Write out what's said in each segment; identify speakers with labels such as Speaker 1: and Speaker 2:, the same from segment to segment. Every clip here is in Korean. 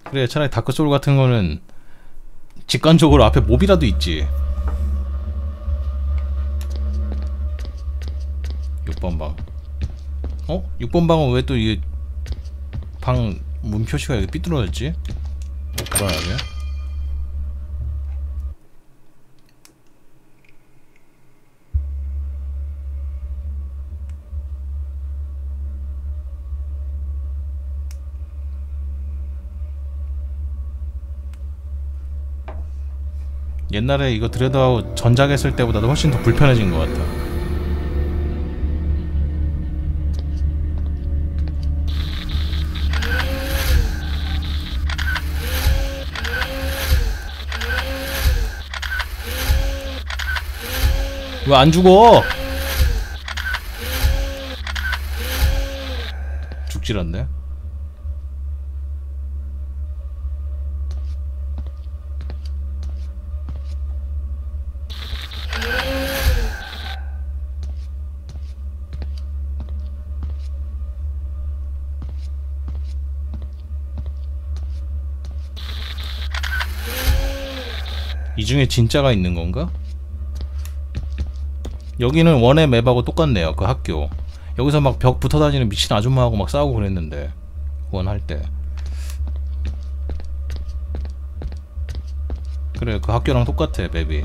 Speaker 1: 그래 차라리 다크소울 같은 거는 직관적으로 앞에 몹이라도 있지. 6번 방. 어? 6번 방은 왜 또 이게 방 문 표시가 여기 삐뚤어졌지? 불안하게. 옛날에 이거 들여다보고 전작했을 때보다도 훨씬 더 불편해진 것 같아. 왜 안 죽어? 죽질 않네. 이 중에 진짜가 있는 건가? 여기는 원의 맵하고 똑같네요. 그 학교. 여기서 막 벽 붙어 다니는 미친 아줌마하고 막 싸우고 그랬는데 원 할 때. 그래 그 학교랑 똑같아 맵이.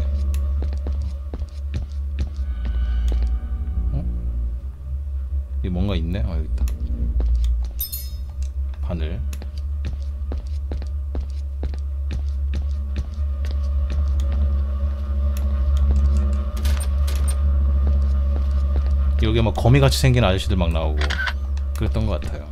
Speaker 1: 어? 여기 뭔가 있네? 아 여기 있다. 바늘. 여기에 막 거미같이 생긴 아저씨들 막 나오고 그랬던 것 같아요.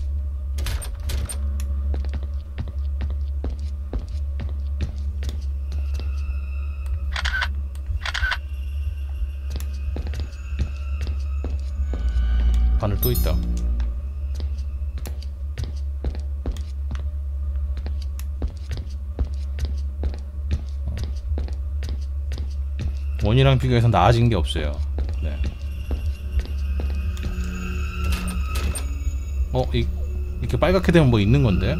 Speaker 1: 바늘 또 있다. 원이랑 비교해서 나아진 게 없어요. 네. 이렇게 빨갛게 되면 뭐 있는 건데?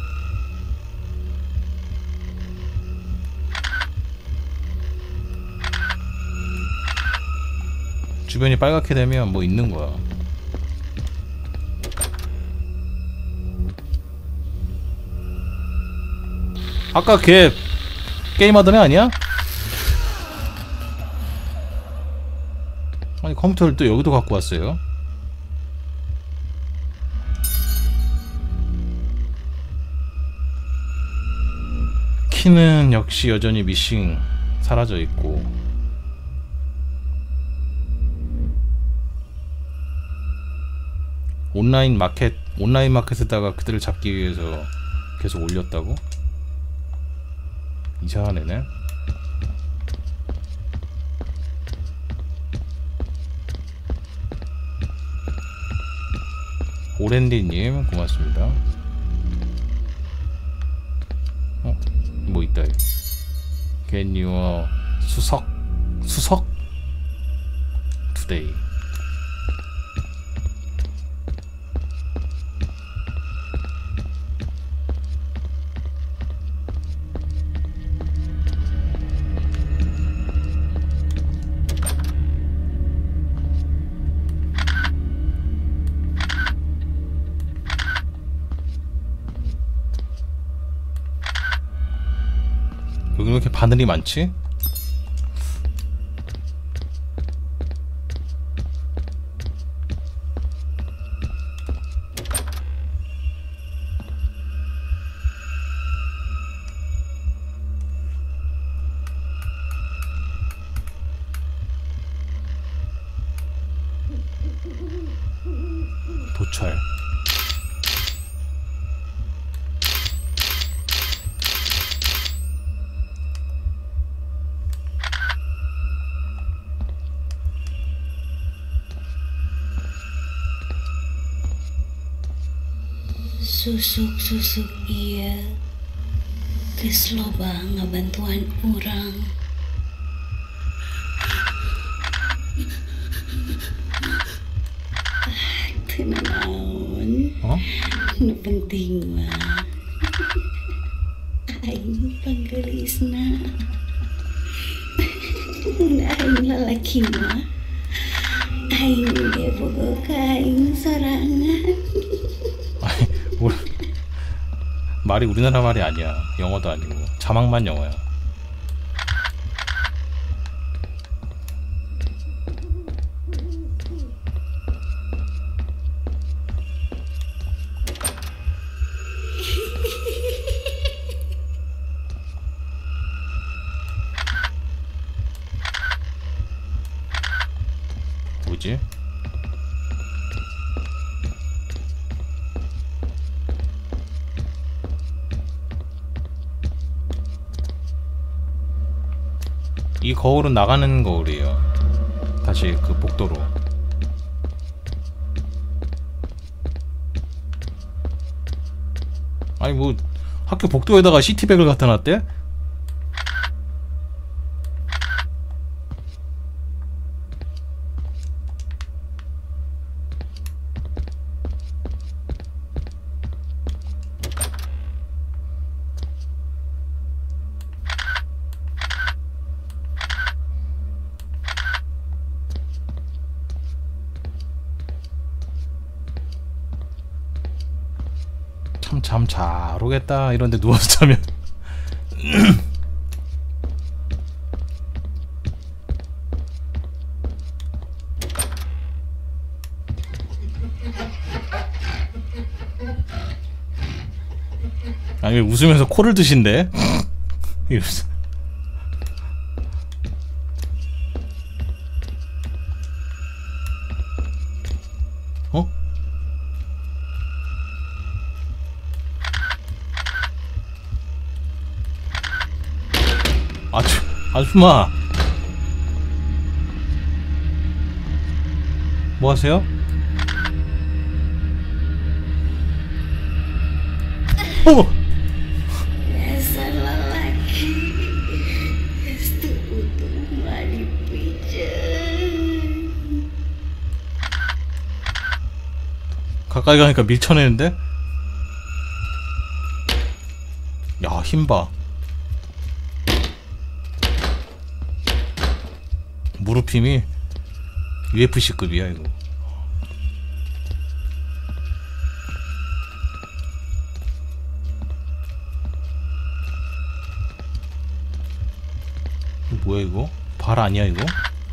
Speaker 1: 주변이 빨갛게 되면 뭐 있는 거야. 아까 걔 게임하던 애 아니야? 아니 컴퓨터를 또 여기도 갖고 왔어요. 키는 역시 여전히 미싱 사라져 있고. 온라인 마켓에다가 그들을 잡기 위해서 계속 올렸다고? 이상한 애네. 오랜디님 고맙습니다. 뭐 있다. Get your 수석 today. 여기 왜 이렇게 바늘이 많지? 도철.
Speaker 2: Susuk-susuk iya geus loba ngabantuan urang. Teu naon. Nu penting mah aing panggelisna. Aing lalaki mah aing ge boga ka aing sorangan.
Speaker 1: 아니 말이 우리나라 말이 아니야. 영어도 아니고 자막만 영어야. 뭐지? 이 거울은 나가는 거울이에요. 다시 그 복도로. 아니 뭐 학교 복도에다가 시티백을 갖다 놨대? 잠 잘 오겠다 이런데 누워서 자면. 아니 왜 웃으면서 코를 드신대? 이러면서. 어? 아줌마 뭐 하세요?
Speaker 2: Dasar lelaki, itu utuh nggak dipijat.
Speaker 1: 가까이 가니까 밀쳐내는데? 야, 힘봐. 무릎 힘이 UFC급이야 이거. 이거 뭐야 이거? 발 아니야 이거?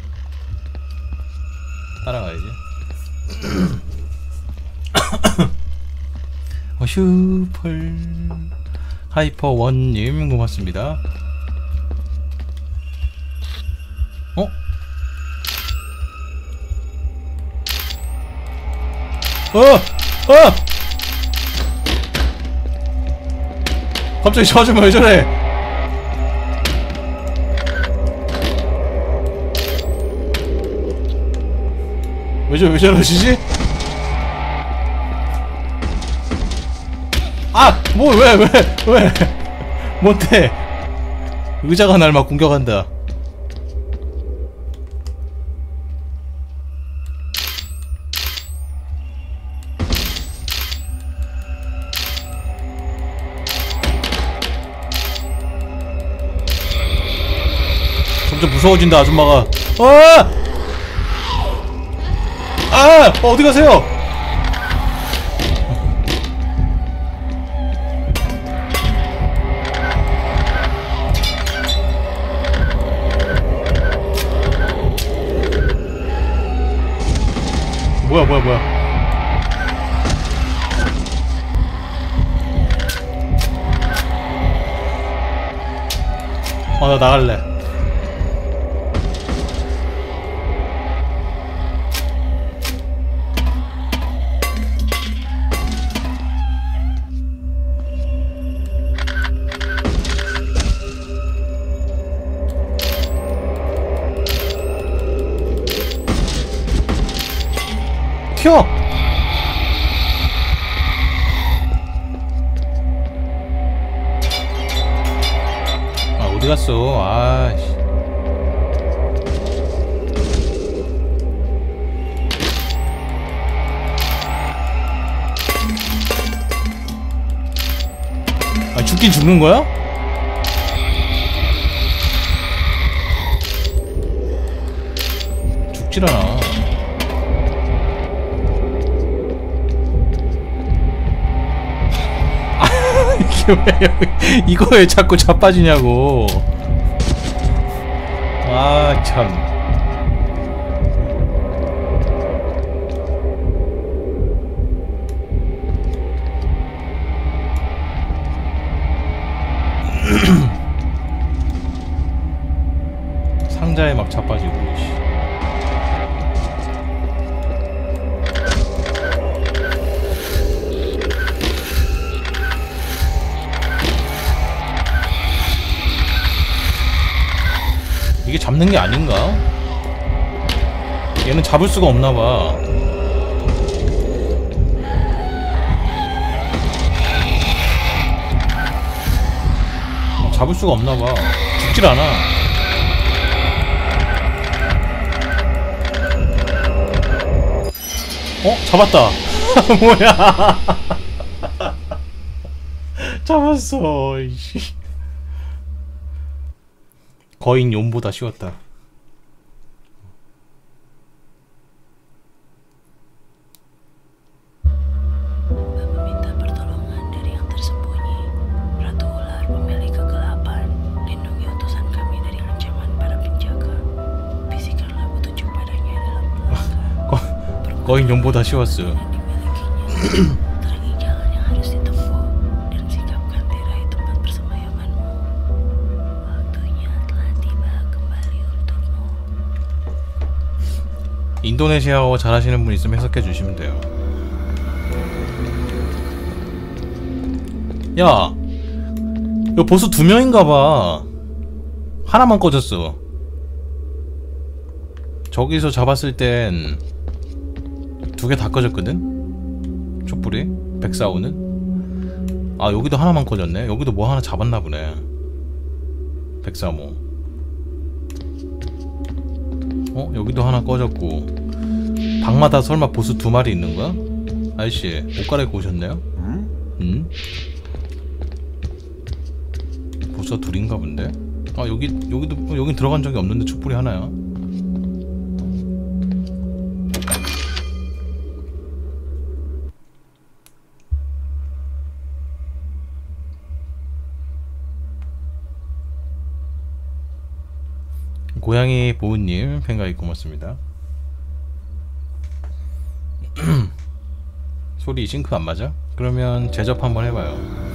Speaker 1: 따라가야지. 슈펄 하이퍼원님 고맙습니다. 어? 갑자기 저 아줌마 왜 저래? 왜 저러시지? 아! 뭐 왜 뭔데? 의자가 날 막 공격한다. 점점 무서워진다 아줌마가. 어디 가세요? 뭐야. 나 나갈래. 튀어! 어디 갔어? 아이씨. 죽긴 죽는 거야? 죽질 않아. 이게 왜 여기 이거에 자꾸 자빠지냐고. 아 참. 상자에 막 자빠지고. 이게 잡는 게 아닌가? 얘는 잡을 수가 없나봐. 잡을 수가 없나봐. 죽질 않아. 어? 잡았다. 뭐야? 잡았어. 이씨. 거인 용보다 쉬웠다.
Speaker 2: Meminta pertolongan dari yang tersembunyi. Ratu Ular, pemilik kegelapan, lindungi utusan kami dari ancaman para penjaga. Bisikanlah petunjuk padanya dalam belaka.
Speaker 1: 거인 용보다 쉬웠어.
Speaker 2: Terangi jalan yang harus ditempuh dan sikapkan tirai tempat persemayamanmu. Waktunya telah tiba kembali untukmu.
Speaker 1: 인도네시아어 잘하시는 분 있으면 해석해 주시면 돼요. 야, 이거 보스 2명인가봐. 하나만 꺼졌어. 저기서 잡았을 땐 2개 다 꺼졌거든? 촛불이? 145는? 아, 여기도 하나만 꺼졌네. 여기도 뭐 하나 잡았나 보네. 135. 어? 여기도 하나 꺼졌고. 방마다 설마 보스 2마리 있는 거야? 아저씨, 옷 갈아입고 오셨네요? 응? 보스가 2인가 본데? 아, 여긴 들어간 적이 없는데 촛불이 하나야? 고양이 보은님 팬가입 고맙습니다. 소리 싱크 안 맞아? 그러면 제접 한번 해봐요.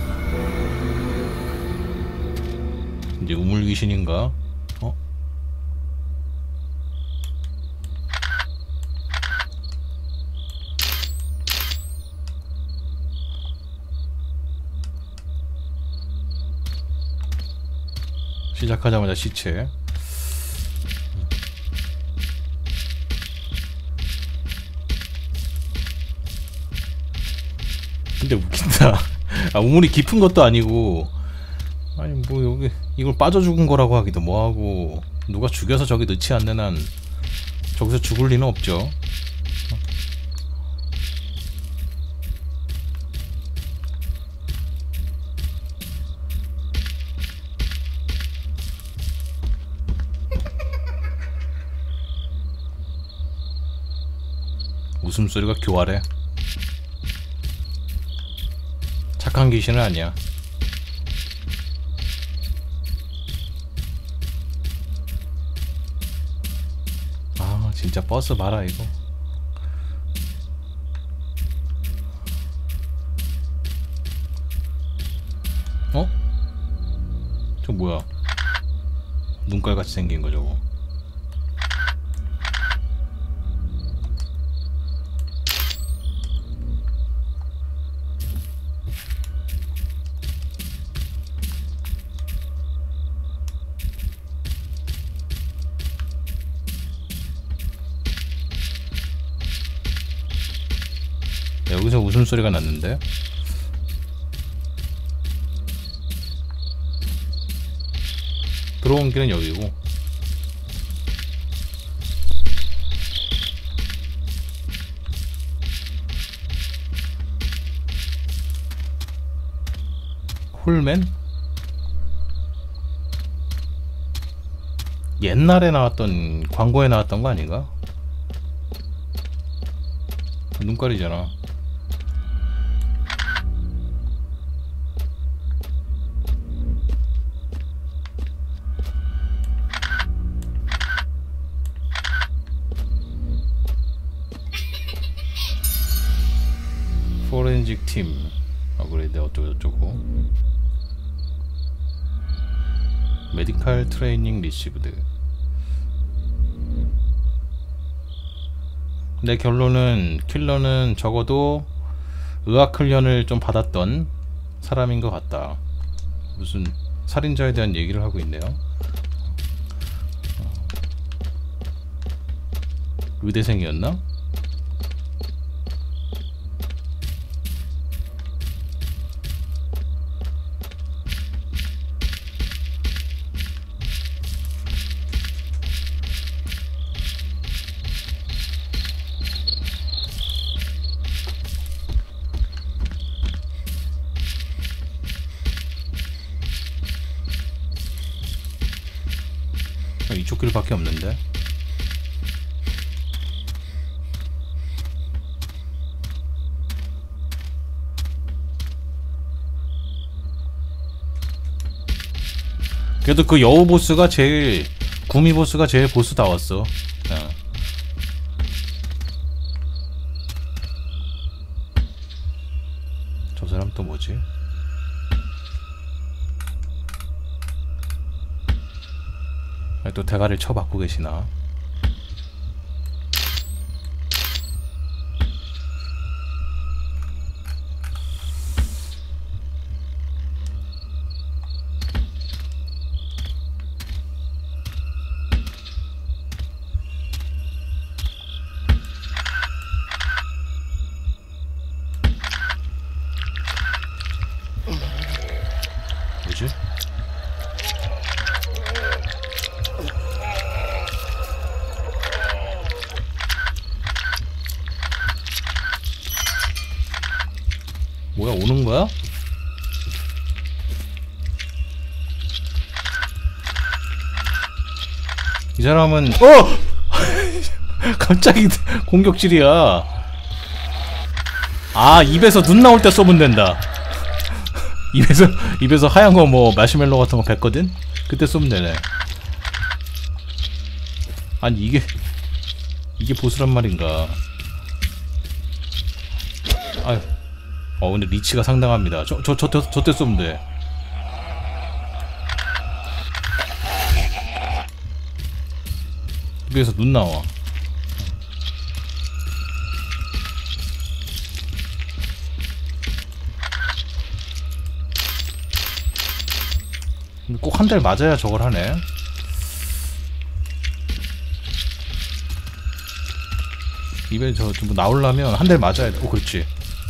Speaker 1: 이제 우물 귀신인가? 어? 시작하자마자 시체. 근데 웃긴다. 아, 우물이 깊은 것도 아니고, 아니 뭐 여기 이걸 빠져 죽은 거라고 하기도 뭐하고, 누가 죽여서 저기 넣지 않는 한 저기서 죽을 리는 없죠. 웃음소리가 교활해. 착한 귀신은 아니야. 아 진짜 버스 봐라 이거. 어? 저 뭐야? 눈깔같이 생긴 거 저거. 여기서 웃음소리가 났는데? 들어온 길은 여기고. 홀맨? 옛날에 나왔던 광고에 나왔던 거 아닌가? 눈깔이잖아. 포렌식 팀 업그레이드 어쩌고저쩌고. 메디칼 트레이닝 리시브드. 내 결론은 킬러는 적어도 의학 훈련을 좀 받았던 사람인 것 같다. 무슨 살인자에 대한 얘기를 하고 있네요. 의대생이었나? 이쪽 길밖에 없는데. 그래도 그 여우 보스가 제일, 구미 보스가 제일 보스다웠어. 저 사람 또 뭐지? 또 대가리를 쳐받고 계시나? 뭐지? 뭐야, 오는 거야? 이 사람은 갑자기 공격질이야. 아, 입에서 눈 나올 때 쏘면 된다. 입에서 하얀 거 뭐 마시멜로 같은 거 뱉거든? 그때 쏘면 되네. 아니 이게 보스란 말인가. 아유. 근데 리치가 상당합니다. 저때 쏘면 돼. 입에서 눈 나와. 꼭 한 대 맞아야 저걸 하네. 입에 저 뭐 나오려면 한 대 맞아야 돼. 그렇지.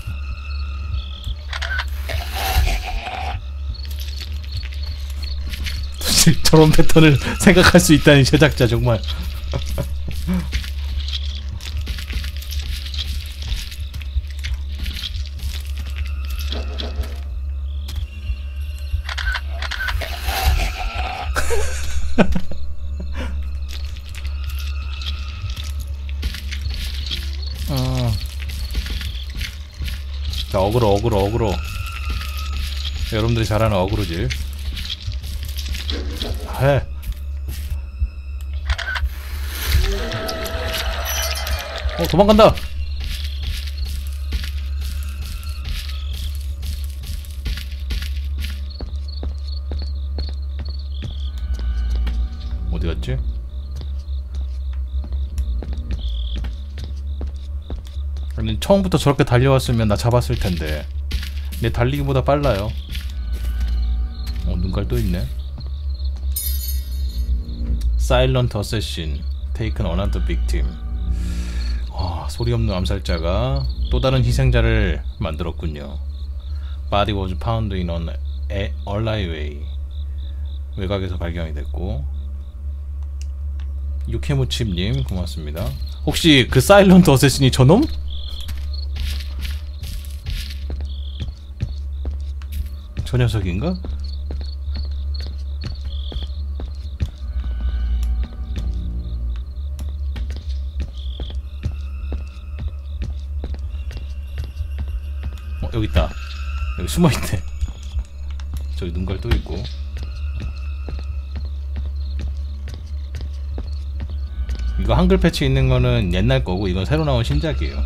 Speaker 1: 저런 패턴을 생각할 수 있다니 제작자 정말. 자, 어그로. 여러분들이 잘 아는 어그로지. 해. 도망간다. 어디 갔지? 아니, 처음부터 저렇게 달려왔으면 나 잡았을 텐데. 내 달리기보다 빨라요. 눈깔 또 있네. Silent Assassin Taken Another Victim. 소리 없는 암살자가 또 다른 희생자를 만들었군요. Body was found in an alleyway. 외곽에서 발견이 됐고. 유케무칩님 고맙습니다. 혹시 그 사일런트 어쌔신이 저놈? 저 녀석인가? 여기 있다. 여기 숨어있네. 저기 눈깔 또 있고. 이거 한글 패치 있는 거는 옛날 거고 이건 새로 나온 신작이에요.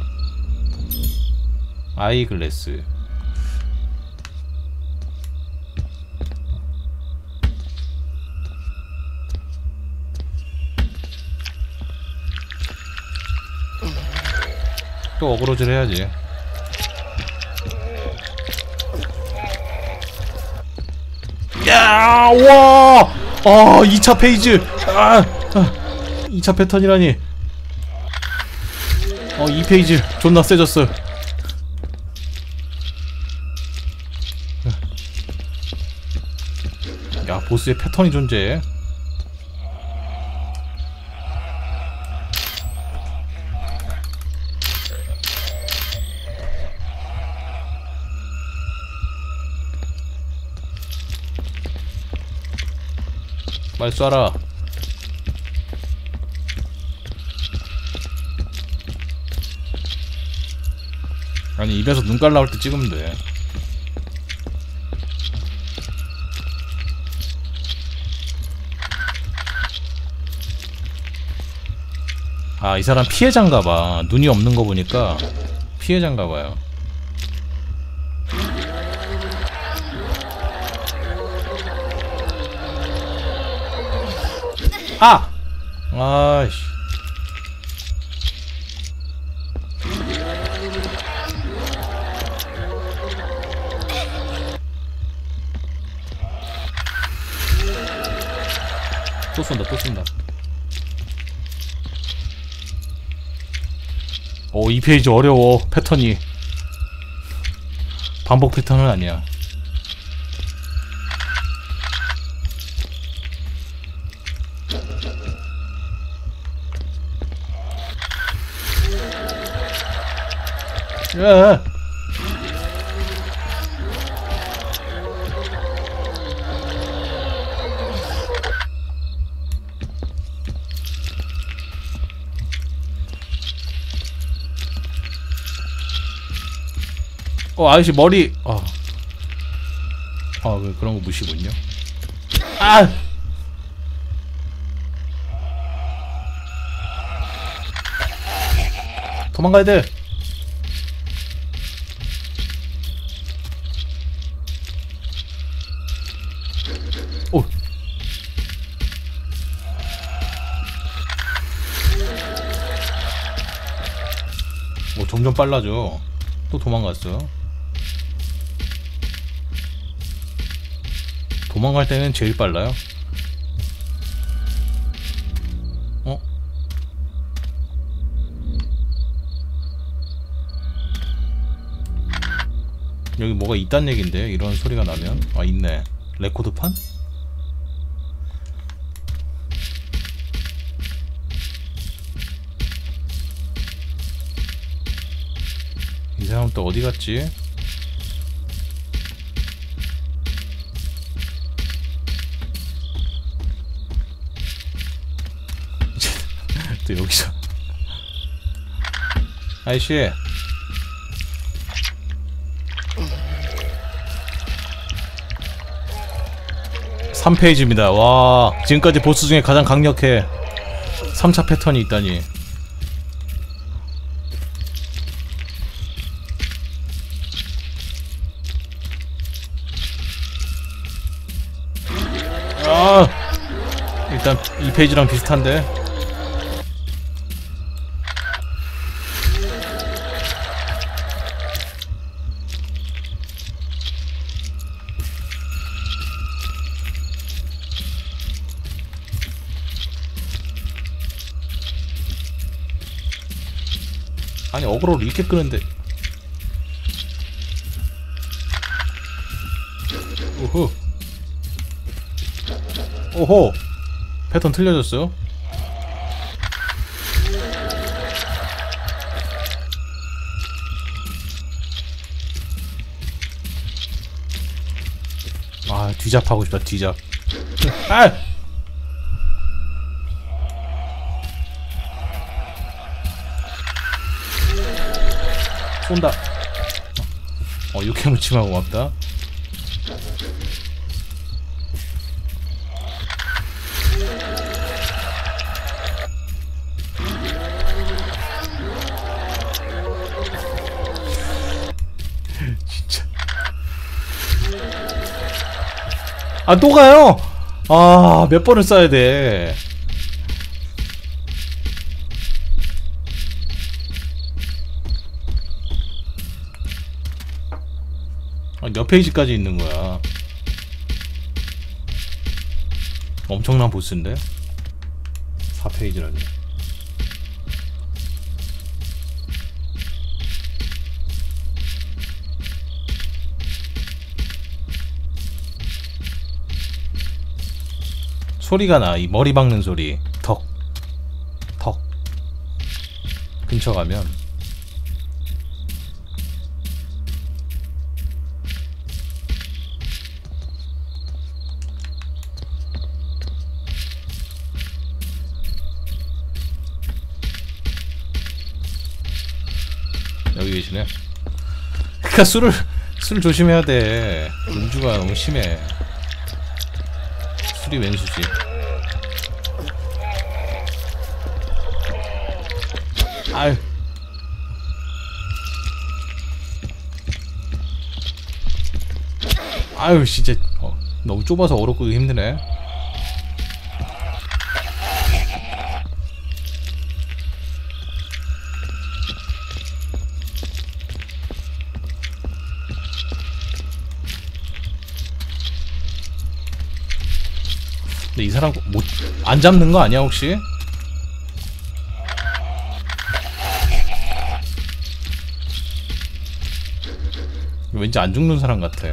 Speaker 1: 아이글래스. 또 어그로질 해야지. 야, 와! 2차 페이지! 2차 패턴이라니. 2페이지. 존나 세졌어. 야, 보스의 패턴이 존재해. 빨리 쏴라. 아니 입에서 눈깔 나올 때 찍으면 돼. 아, 이 사람 피해자인가봐. 눈이 없는 거 보니까 피해자인가봐요. 아! 아이씨. 또 쏜다, 또 쏜다. 이 페이지 어려워. 패턴이 반복 패턴은 아니야. 야. 아저씨 머리. 왜 그런 거 무시군요. 아! 도망가야 돼. 점점 빨라져. 또 도망갔어. 도망갈 때는 제일 빨라요. 여기 뭐가 있단 얘긴데, 이런 소리가 나면. 있네. 레코드판? 이 사람 또 어디 갔지? 또 여기서. 아이씨. 삼 페이지입니다. 와, 지금까지 보스 중에 가장 강력해. 3차 패턴이 있다니. 일단 이 페이지랑 비슷한데. 아니 어그로를 이렇게 끄는데. 오호. 오호. 패턴 틀려졌어요? 뒤잡하고 싶다. 뒤잡. 쏜다. 육회무침하고 고맙다. 진짜. 또 가요? 몇 번을 써야 돼. 몇 페이지까지 있는 거야? 엄청난 보스인데? 4페이지라니. 소리가 나. 이 머리 박는 소리. 턱 턱. 근처 가면 여기 계시네. 그니까 술 조심해야 돼. 음주가 너무 심해. 술이 왼수지. 아유. 아유 진짜 너무 좁아서 어렵고 힘드네. 근데 이 사람 안 잡는 거 아니야 혹시? 왠지 안 죽는 사람 같아.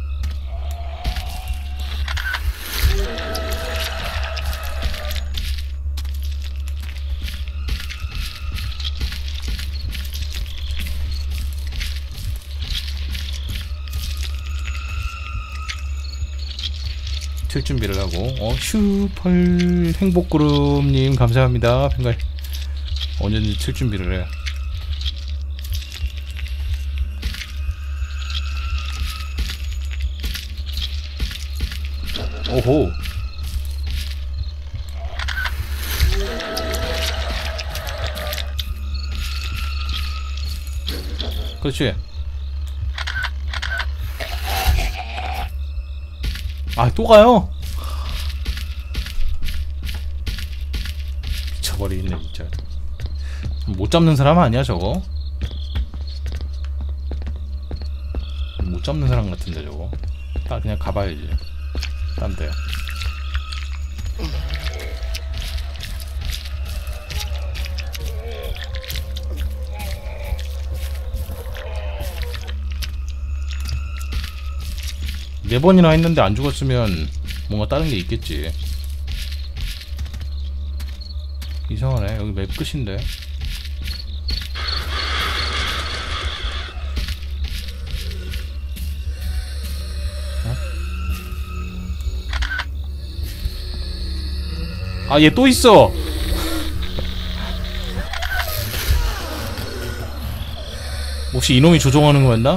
Speaker 1: 칠 준비를 하고. 슈펄 행복그룹님 감사합니다. 팬가이 언제든지 칠 준비를 해. 오호. 그렇지. 또 가요? 미쳐버리겠네 진짜. 못 잡는 사람 아니야 저거? 못 잡는 사람 같은데 저거. 그냥 가봐야지. 딴 데. 네 번이나 했는데 안 죽었으면 뭔가 다른 게 있겠지. 이상하네. 여기 맵 끝인데. 얘 또 있어. 혹시 이놈이 조종하는 거였나?